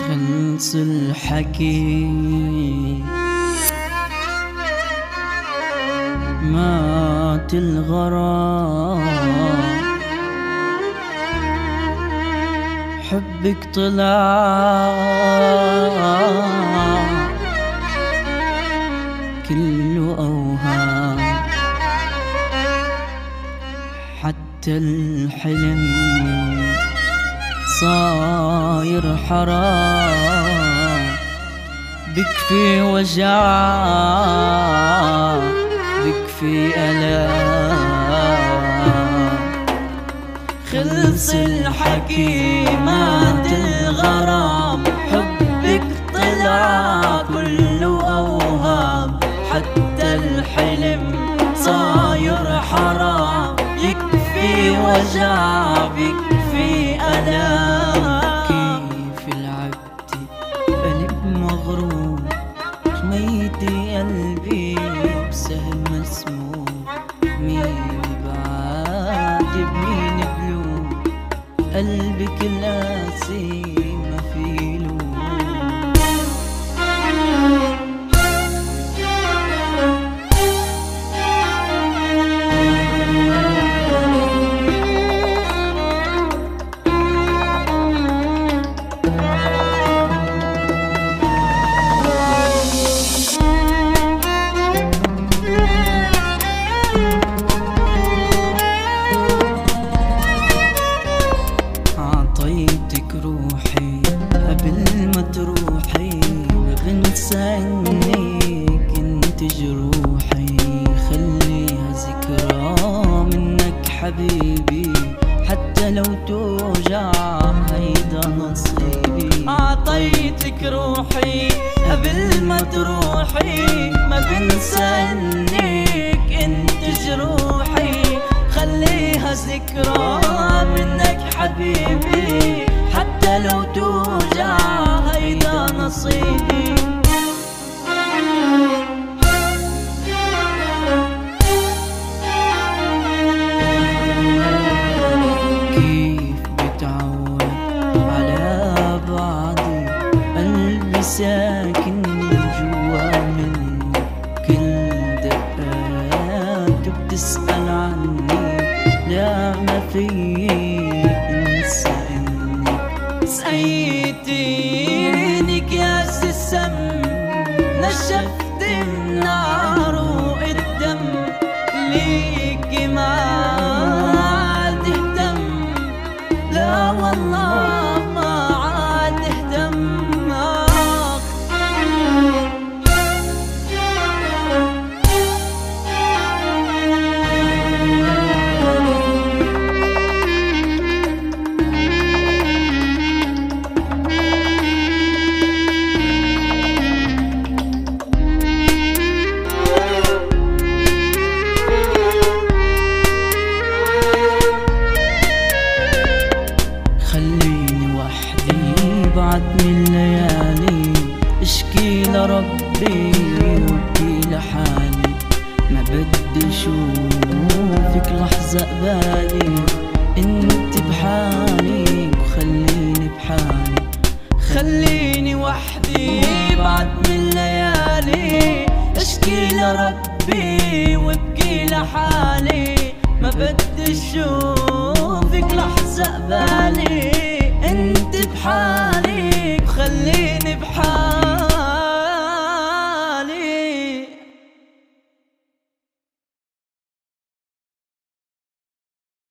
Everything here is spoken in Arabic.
خلص الحكي مات الغرام، حبك طلع كله أوهام، حتى الحلم صاير حرام. بكفي وجع بكفي ألام، خلص الحكي مات الغرام، حبك طلع كله أوهام، حتى الحلم صاير حرام. يكفي وجع بكفي ألام، كيف لعبتي قلب مغروم، رميتي قلبي بسهم مسموم. مين بعاد بمين بلوم، قلبك القاسي ما في لوم. روحي قبل ما تروحي، ما بنسى انك انت جروحي. خليها ذكرى منك حبيبي، حتى لو توجع هيدا نصيبي. اعطيتك روحي قبل ما تروحي، ما بنسى انك انت جروحي. خليها ذكرى منك حبيبي، حتى لو توجع هيدا نصيبي. كيف بتعود على بعضي، قلبي ساكن جوا مني. كل دقات بتسأل عني، لا ما في انسى انك سقيتينك يا السم. نشفت النار والدم، ليكي ما عاد اهتم. لا والله ما عاد اهتم. بعد من ليالي اشكي لربي وابكي لحالي. ما بدي اشوفك لحظة قبالي، انت بحالي وخليني بحالي. خليني وحدي بعد من ليالي اشكي لربي وابكي لحالي. ما بدي اشوفك لحظة قبالي.